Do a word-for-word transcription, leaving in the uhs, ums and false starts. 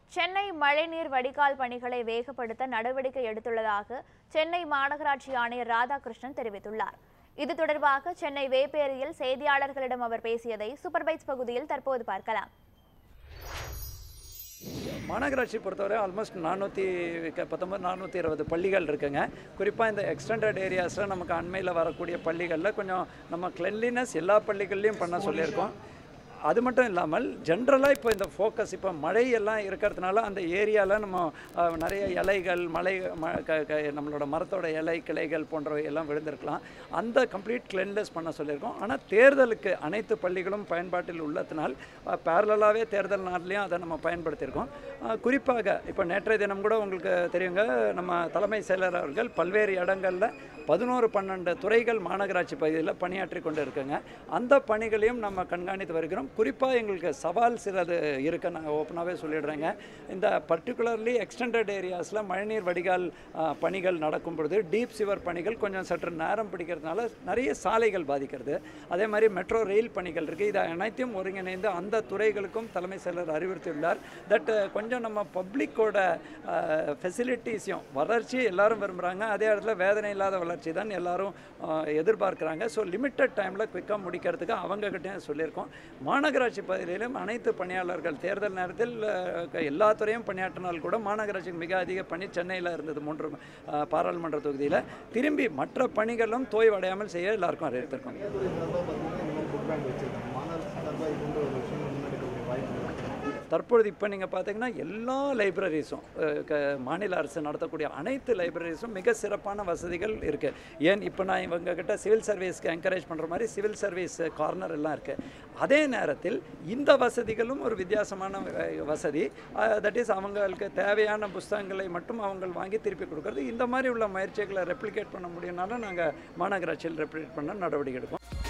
சென்னை மழைநீர் வடிகால் பணிகளை வேகப்படுத்த நடவடிக்கை எடுத்துள்ளதாக சென்னை மாநகராட்சி ஆணையர் ராதாகிருஷ்ணன் தெரிவித்துள்ளார். இது தொடர்பாக சென்னை வேப்பேரியில் செய்தியாளர்களிடம் அவர் பேசியதை சூப்பர் பைட்ஸ் பகுதியில் தற்போது பார்க்கலாம். மாநகராட்சி பொறுத்தவரை ஆல்மோஸ்ட் நானூற்றி பத்தொம்பது நானூற்றி இருபது பள்ளிகள் இருக்குங்க. குறிப்பாக இந்த எக்ஸ்டெண்டட் ஏரியாஸில் நமக்கு அண்மையில் வரக்கூடிய பள்ளிகளில் கொஞ்சம் நம்ம கிளென்லினஸ் எல்லா பள்ளிகள்லையும் பண்ண சொல்லியிருக்கோம். அது மட்டும் இல்லாமல் ஜென்ரலாக இப்போ இந்த ஃபோக்கஸ் இப்போ மழையெல்லாம் இருக்கிறதுனால அந்த ஏரியாவில் நம்ம நிறைய இலைகள் மலை நம்மளோட மரத்தோட இலை கிளைகள் போன்றவை எல்லாம் விழுந்திருக்கலாம். அந்த கம்ப்ளீட் கிளென்லெஸ் பண்ண சொல்லியிருக்கோம். ஆனால் தேர்தலுக்கு அனைத்து பள்ளிகளும் பயன்பாட்டில் உள்ளத்தினால் பேரலாகவே தேர்தல் நாள்லேயும் அதை நம்ம பயன்படுத்தியிருக்கோம். குறிப்பாக இப்போ நேற்றைய தினம் கூட உங்களுக்கு தெரியுங்க, நம்ம தலைமை செயலர் அவர்கள் பல்வேறு இடங்களில் பதினோரு பன்னெண்டு துறைகள் மாநகராட்சி பகுதியில் பணியாற்றி கொண்டு இருக்குங்க. அந்த பணிகளையும் நம்ம கண்காணித்து வருகிறோம். குறிப்பாக எங்களுக்கு சவால் சிலது இருக்க நாங்கள் ஓப்பனாகவே சொல்லிடுறேங்க. இந்த பர்டிகுலர்லி எக்ஸ்டெண்டட் ஏரியாஸில் மழைநீர் வடிகால் பணிகள் நடக்கும் பொழுது டீப் சிவர் பணிகள் கொஞ்சம் சற்று நேரம் பிடிக்கிறதுனால நிறைய சாலைகள் பாதிக்கிறது. அதே மாதிரி மெட்ரோ ரயில் பணிகள் இருக்குது. இதை அனைத்தையும் ஒருங்கிணைந்து அந்த துறைகளுக்கும் தலைமை செயலர் அறிவுறுத்தியுள்ளார். தட் கொஞ்சம் நம்ம பப்ளிக்கோட ஃபெசிலிட்டிஸையும் வளர்ச்சி எல்லாரும் விரும்புகிறாங்க. அதே இடத்துல வேதனை இல்லாத வளர்ச்சி தான் எல்லாரும் எதிர்பார்க்குறாங்க. ஸோ லிமிட்டட் டைமில் குயிக்காக முடிக்கிறதுக்கு அவங்ககிட்டையும் சொல்லியிருக்கோம். மாநகராட்சி பகுதியிலும் அனைத்து பணியாளர்கள் தேர்தல் நேரத்தில் எல்லா துறையும் பணியாற்றினால் கூட மாநகராட்சிக்கு மிக அதிக பணி சென்னையில் இருந்தது. மூன்று பாராளுமன்ற தொகுதியில் திரும்பி மற்ற பணிகளும் தோய்வடையாமல் செய்ய எல்லாருக்கும் அறிவித்திருக்கோம். தற்பொழுது இப்போ நீங்கள் பார்த்தீங்கன்னா எல்லா லைப்ரரிஸும் மாநில அரசு நடத்தக்கூடிய அனைத்து லைப்ரரிஸும் மிக சிறப்பான வசதிகள் இருக்குது. ஏன் இப்போ நான் இவங்ககிட்ட சிவில் சர்வீஸ்க்கு என்கரேஜ் பண்ணுற மாதிரி சிவில் சர்வீஸ் கார்னர் எல்லாம் இருக்குது. அதே நேரத்தில் இந்த வசதிகளும் ஒரு வித்தியாசமான வசதி. தட் இஸ் அவங்களுக்கு தேவையான புஸ்தகங்களை மட்டும் அவங்க வாங்கி திருப்பி கொடுக்குறது. இந்த மாதிரி உள்ள முயற்சிகளை ரெப்ளிகேட் பண்ண முடியும்னாலும் நாங்கள் மாநகராட்சியில் ரெப்ளிகேட் பண்ண நடவடிக்கை எடுப்போம்.